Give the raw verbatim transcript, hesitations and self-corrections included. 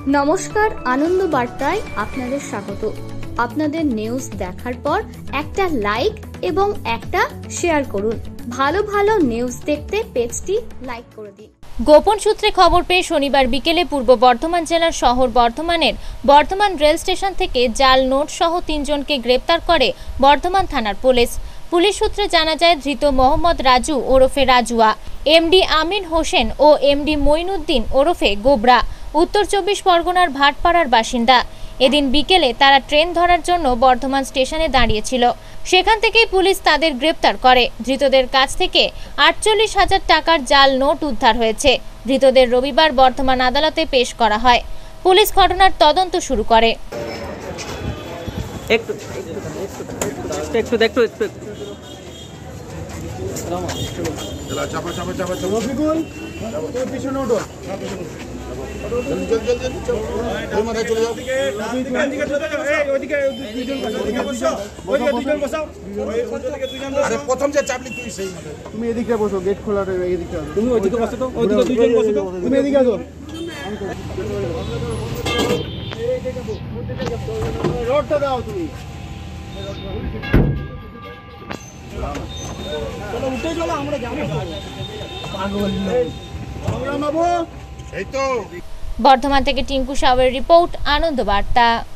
নমস্কার, আনন্দ বার্তায় আপনাদের স্বাগত। আপনাদের নিউজ দেখার পর একটা লাইক এবং একটা শেয়ার করুন। ভালো ভালো নিউজ দেখতে পেজটি লাইক করে দিন। গোপন সূত্রে খবর পেয়ে শনিবার বিকেলে পূর্ব বর্ধমান জেলার শহর বর্ধমানের বর্ধমান রেল স্টেশন থেকে জাল নোট সহ তিনজনকে গ্রেপ্তার করে বর্ধমান থানার পুলিশ। পুলিশ সূত্রে জানা যায়, ধৃত মোহাম্মদ রাজু ওরফে রাজুয়া, এমডি আমিন হোসেন ও এমডি মঈনুদ্দিন ওরফে গোবরা উত্তর চব্বিশ পরগনার ভাটপাড়ার বাসিন্দা। এদিন বিকেলে তারা ট্রেন ধরার জন্য বর্ধমান স্টেশনে দাঁড়িয়েছিল। সেখান থেকেই পুলিশ তাদের গ্রেপ্তার করে। ধৃতদের কাছ থেকে আটচল্লিশ হাজার টাকার জাল নোট উদ্ধার হয়েছে। ধৃতদের রবিবার বর্ধমান আদালতে পেশ করা হয়। পুলিশ ঘটনার তদন্ত শুরু করে। একটু একটু একটু একটু চাপা চাপা চাপা রফিকুল তোর পিছনে ওঠো, জলদি জলদি জলদি চল মাথায় চলে যাও। প্রথম যে চাপলি তুই সেই তুমি এদিকে বসো, গেট খোলা এদিকে তুমি ওইদিকে বসো তো, ওইদিকে দুইজন বসো তো, তুমি এদিকে আসো। রোডটা দাও তুমি, চলো উঠে চলো, আমরা যাবো পাগল আমরা নামবো। এই তো বর্ধমান থেকে টিঙ্কু সাহের রিপোর্ট, আনন্দ বার্তা।